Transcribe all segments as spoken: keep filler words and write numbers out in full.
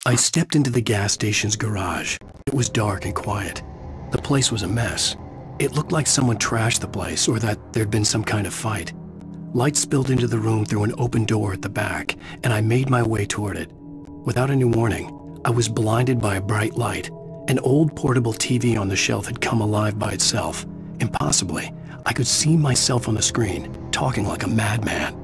I stepped into the gas station's garage. It was dark and quiet. The place was a mess. It looked like someone trashed the place or that there'd been some kind of fight. Light spilled into the room through an open door at the back, and I made my way toward it. Without any warning, I was blinded by a bright light. An old portable T V on the shelf had come alive by itself. Impossibly, I could see myself on the screen, talking like a madman.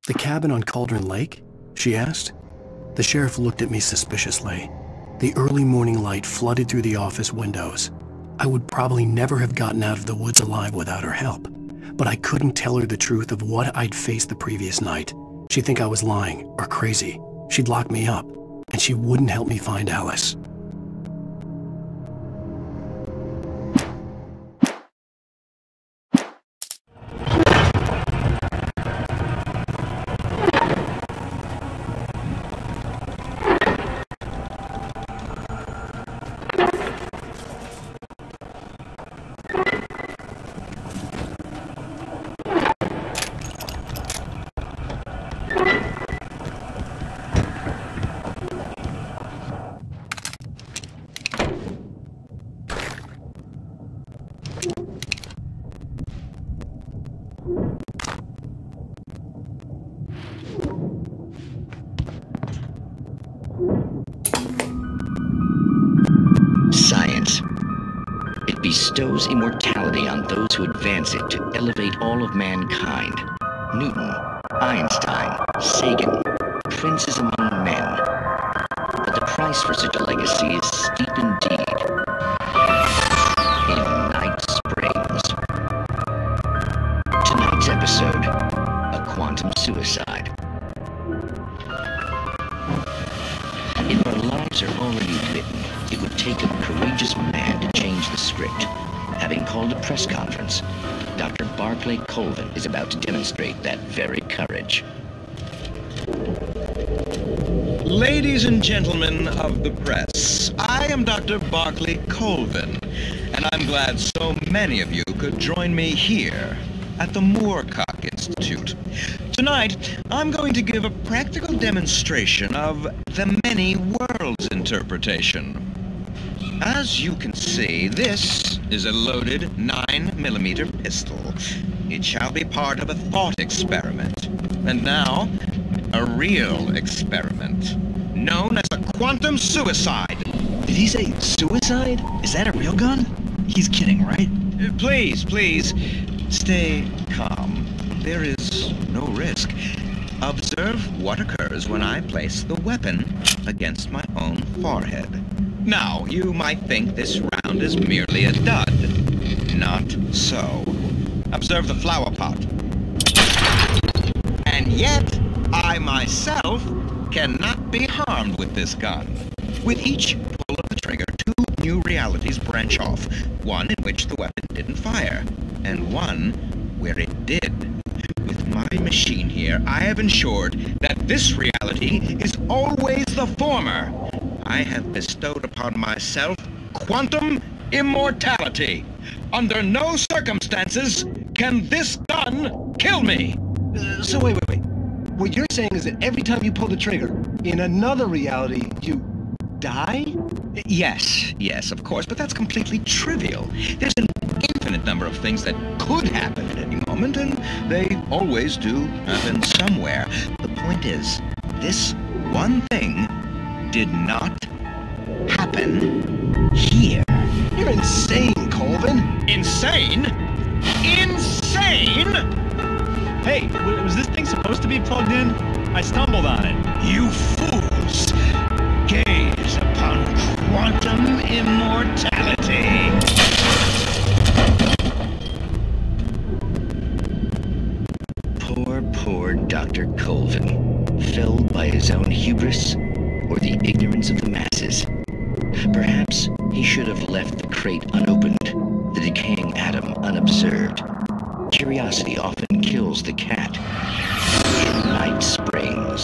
"The cabin on Cauldron Lake?" she asked. The sheriff looked at me suspiciously. The early morning light flooded through the office windows. I would probably never have gotten out of the woods alive without her help, but I couldn't tell her the truth of what I'd faced the previous night. She'd think I was lying or crazy. She'd lock me up, and she wouldn't help me find Alice. Science. It bestows immortality on those who advance it to elevate all of mankind. Newton, Einstein, Sagan, princes among men. But the price for such a legacy is steep indeed. In Night Springs. Tonight's episode, a quantum suicide. If our lives are already written, it would take a courageous man to change the script. Having called a press conference, Doctor Barclay Colvin is about to demonstrate that very courage. Ladies and gentlemen of the press, I am Doctor Barclay Colvin, and I'm glad so many of you could join me here at the Moorcock Institute. Tonight, I'm going to give a practical demonstration of the many worlds interpretation. As you can see, this is a loaded nine millimeter pistol. It shall be part of a thought experiment. And now, a real experiment, known as a quantum suicide. Did he say suicide? Is that a real gun? He's kidding, right? Uh, Please, please, stay calm. There is no risk. Observe what occurs when I place the weapon against my own forehead. Now, you might think this round is merely a dud. Not so. Observe the flower pot. And yet, I myself cannot be harmed with this gun. With each pull of the trigger, two new realities branch off. One in which the weapon didn't fire, and one where it did. With my machine here, I have ensured that this reality is always the former. I have bestowed upon myself quantum immortality. Under no circumstances can this gun kill me. Uh, so wait, wait, wait. What you're saying is that every time you pull the trigger, in another reality, you die? Yes, yes, of course, but that's completely trivial. There's an infinite number of things that could happen at any moment, and they always do happen somewhere. The point is, this one thing did not happen here. You're insane, Colvin. Insane? Insane? Hey, w- was this thing supposed to be plugged in? I stumbled on it. You fools! Gaze upon quantum immortality. Poor, poor Doctor Colvin, felled by his own hubris or the ignorance of the masses. Perhaps he should have left the crate unopened, the decaying atom unobserved. Curiosity often kills the cat. In Night Springs.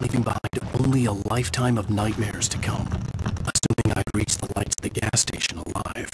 leaving behind only a lifetime of nightmares to come, assuming I'd reached the lights of the gas station alive.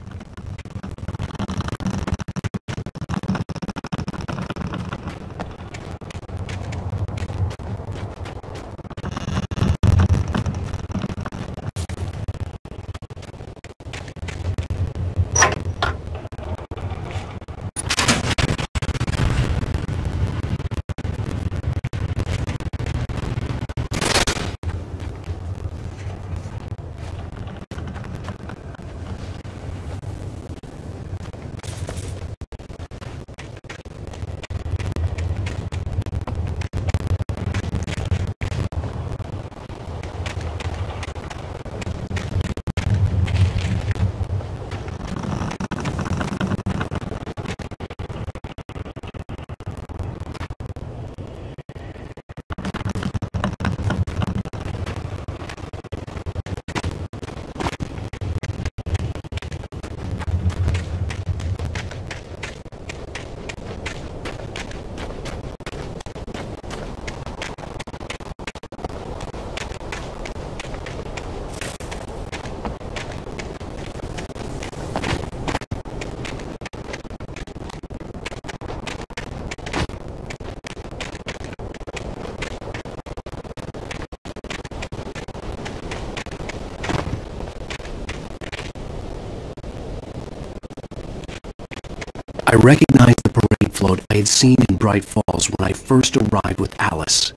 I recognized the parade float I had seen in Bright Falls when I first arrived with Alice.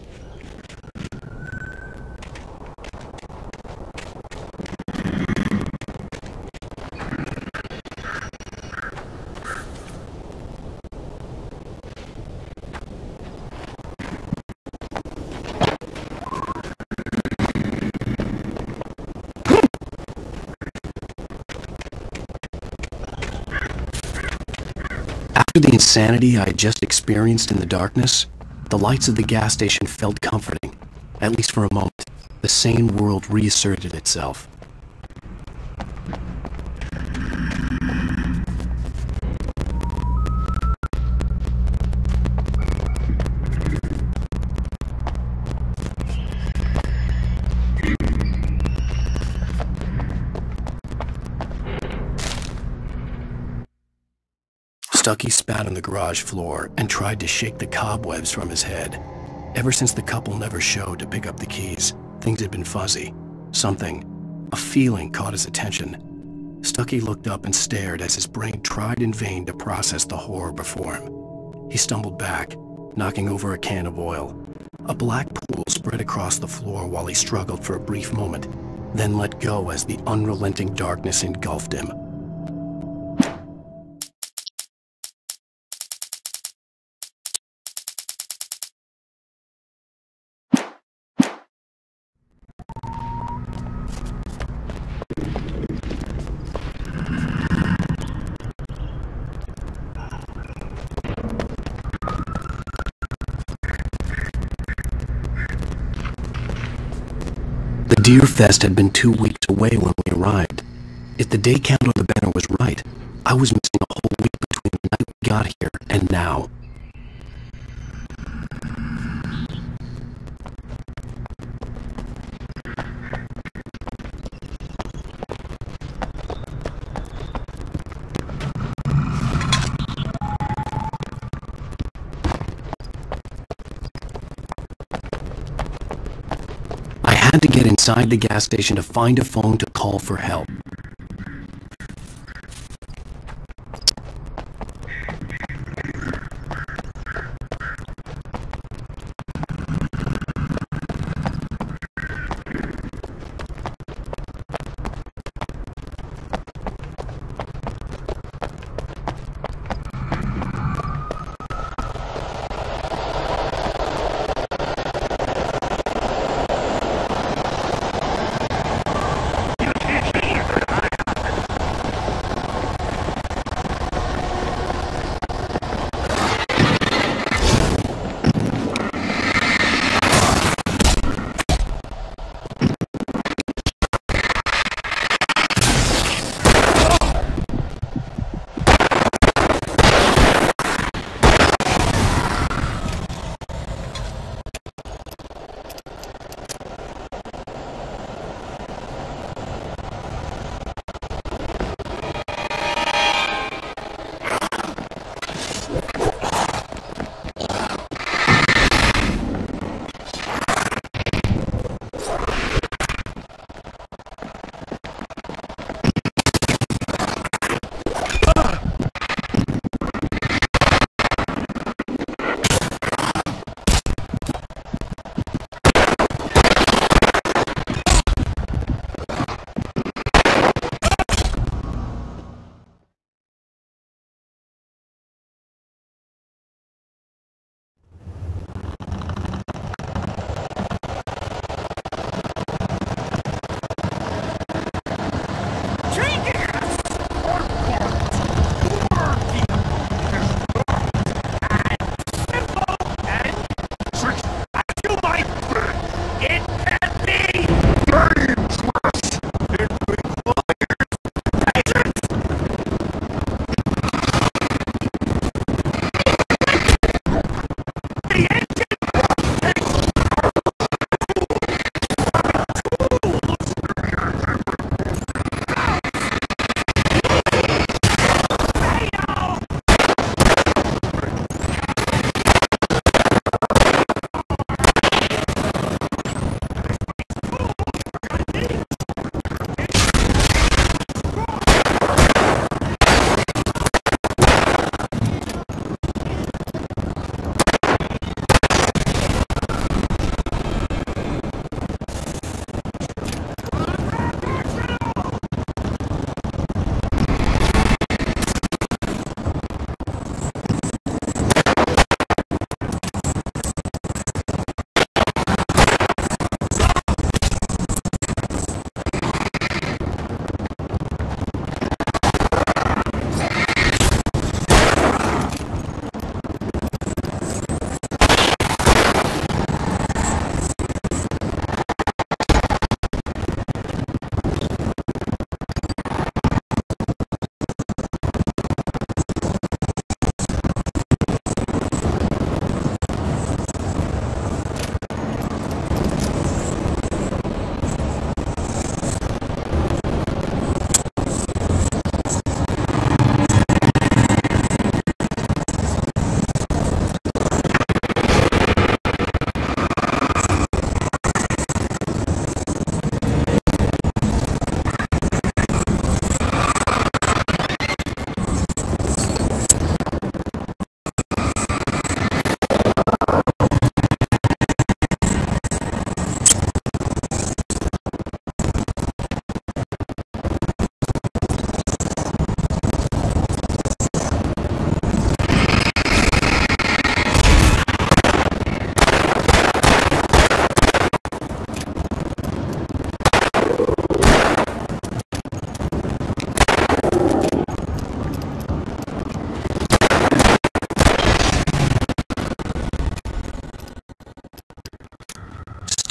After the insanity I had just experienced in the darkness, the lights of the gas station felt comforting. At least for a moment, the sane world reasserted itself. Stucky spat on the garage floor and tried to shake the cobwebs from his head. Ever since the couple never showed to pick up the keys, things had been fuzzy. Something, a feeling caught his attention. Stucky looked up and stared as his brain tried in vain to process the horror before him. He stumbled back, knocking over a can of oil. A black pool spread across the floor while he struggled for a brief moment, then let go as the unrelenting darkness engulfed him. The Deer Fest had been two weeks away when we arrived. If the day count on the banner was right, I was missing a whole week between the night we got here and now. I had to get inside the gas station to find a phone to call for help.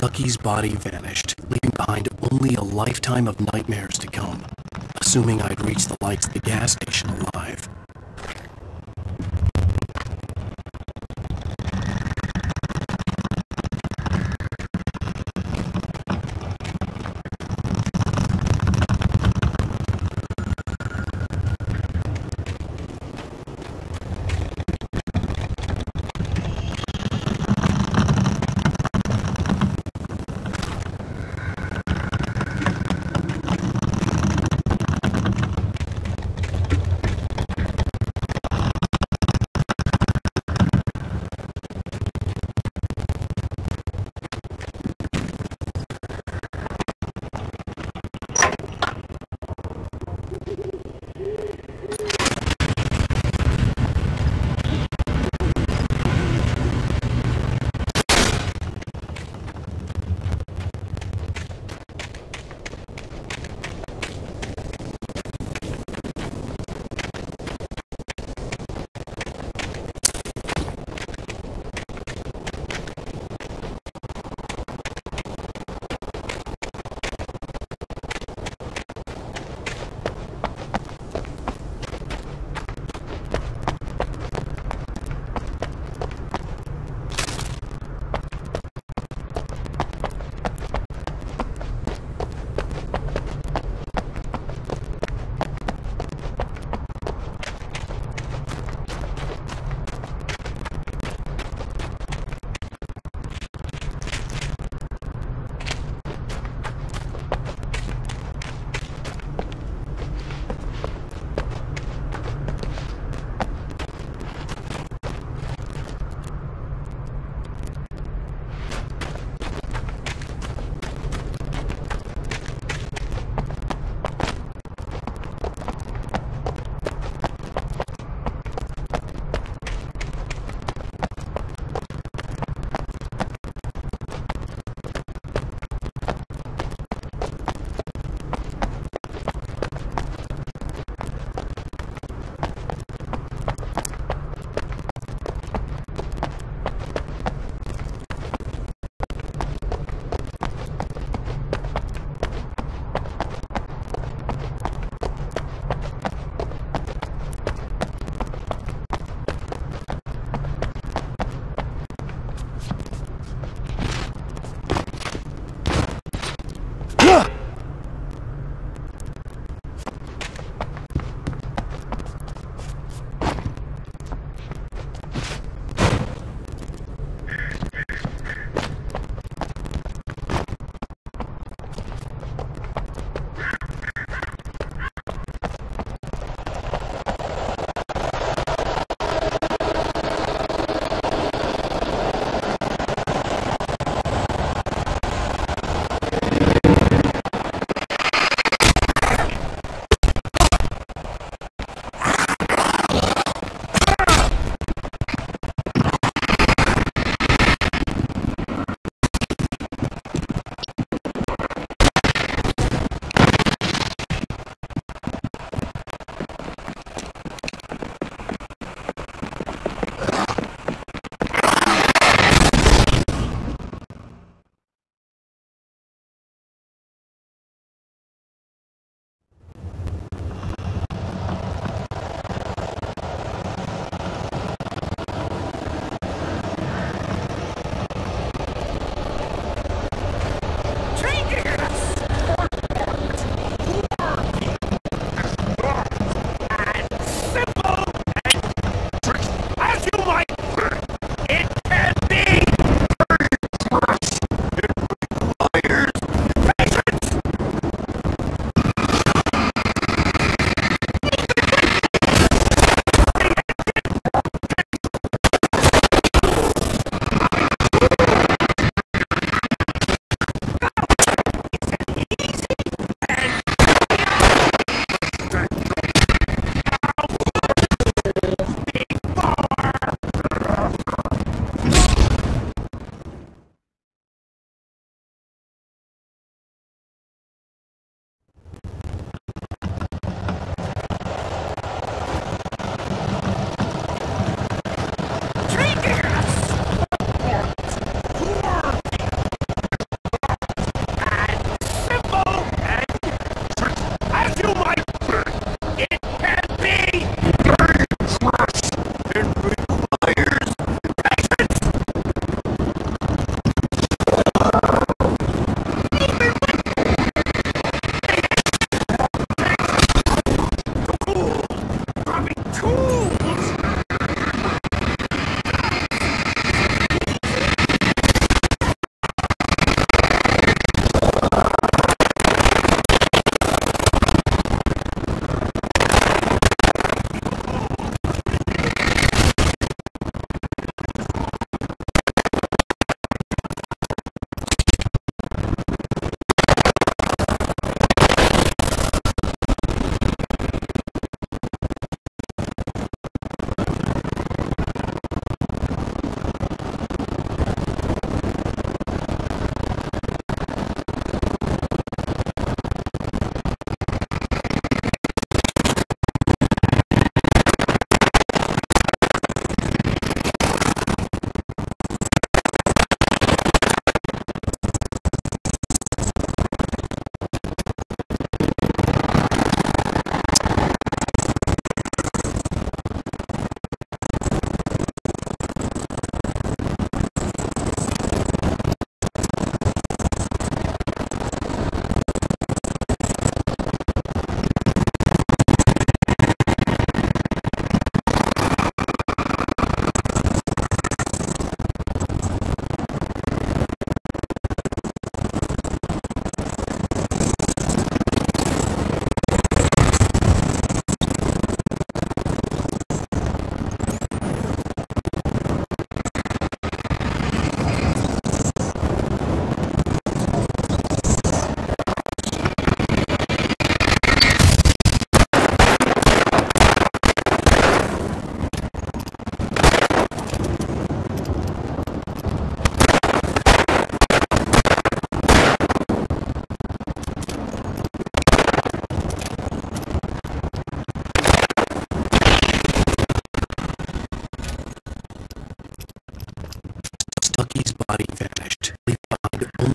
Tucky's body vanished, leaving behind only a lifetime of nightmares to come, assuming I'd reached the lights at the gas station alive.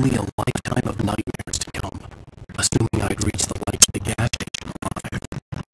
only a lifetime of nightmares to come, assuming I'd reach the lights of the gas station alive.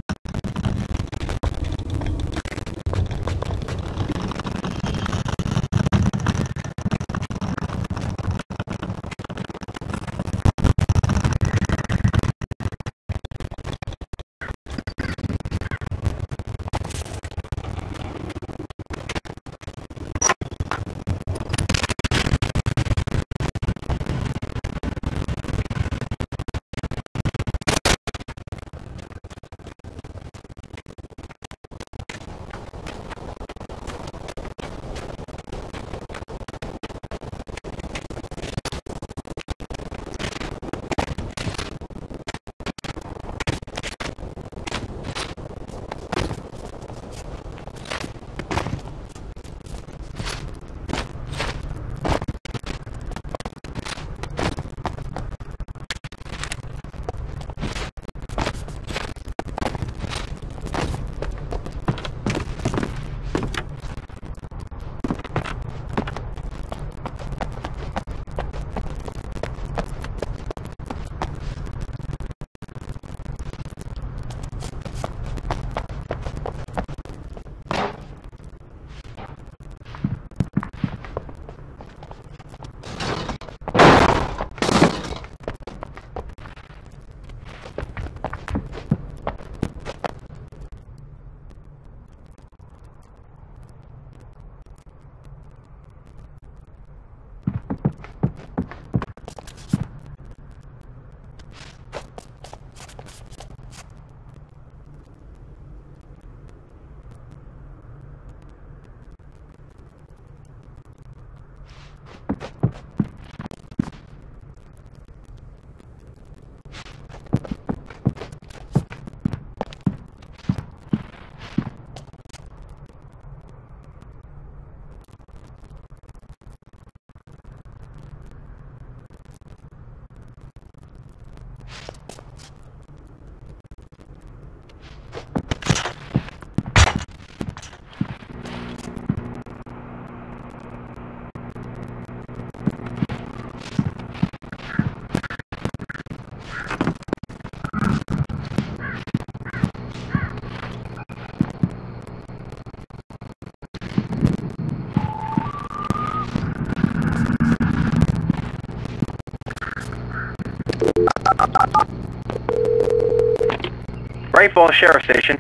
Great Falls Sheriff Station.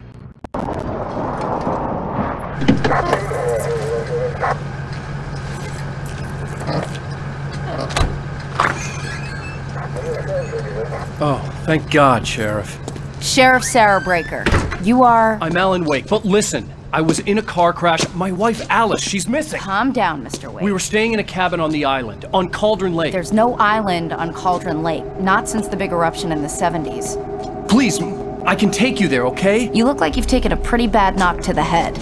Oh, thank God, Sheriff. Sheriff Sarah Breaker. You are... I'm Alan Wake, but listen. I was in a car crash. My wife, Alice, she's missing. Calm down, Mister Wake. We were staying in a cabin on the island, on Cauldron Lake. There's no island on Cauldron Lake. Not since the big eruption in the seventies. Please, I can take you there, okay? You look like you've taken a pretty bad knock to the head.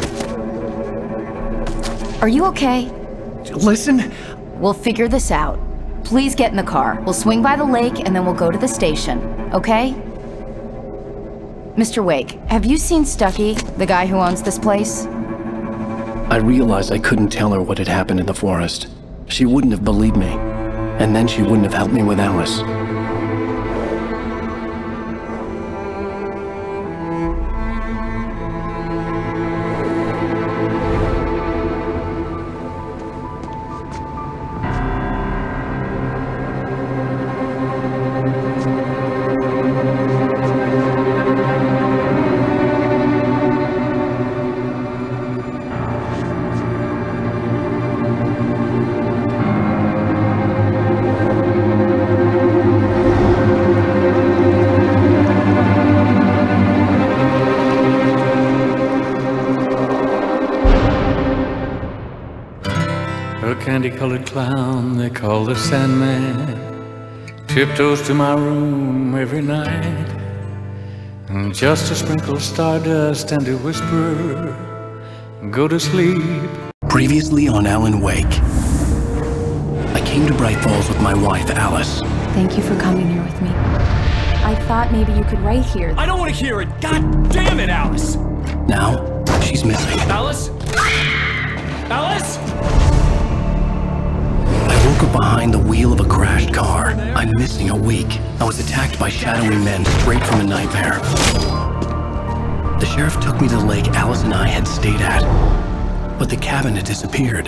Are you okay? Listen. We'll figure this out. Please get in the car. We'll swing by the lake and then we'll go to the station, okay? Mister Wake, have you seen Stucky, the guy who owns this place? I realized I couldn't tell her what had happened in the forest. She wouldn't have believed me. And then she wouldn't have helped me with Alice. Candy-colored clown they call the Sandman tiptoes to my room every night, and just to sprinkle stardust and to whisper, go to sleep. Previously on Alan Wake. I came to Bright Falls with my wife, Alice. Thank you for coming here with me. I thought maybe you could write here. I don't want to hear it! God damn it, Alice! Now, she's missing. Alice? Alice? I woke up behind the wheel of a crash missing a week. I was attacked by shadowy men straight from a nightmare. The sheriff took me to the lake Alice and I had stayed at, but the cabin had disappeared.